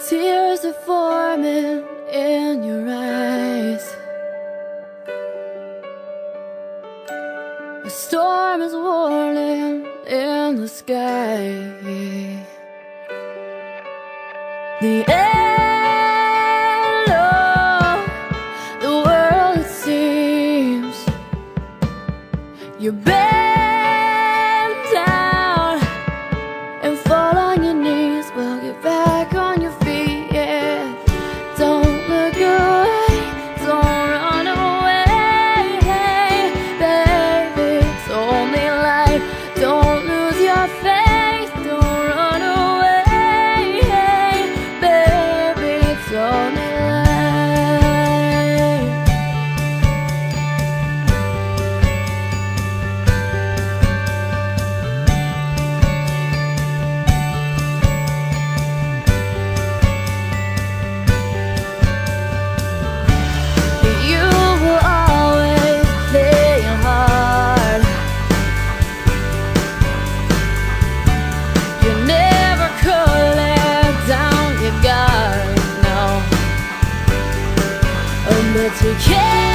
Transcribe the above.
Tears are forming in your eyes. A storm is whirling in the sky. The end of the world, it seems. You're bent down and fall on your knees. Well, get back on your feet, yeah. Don't look away, don't run away, baby. It's only life. Don't lose your faith, don't run away, baby. It's only life. You were always playing hard. You never could let down your guard, no. But you can't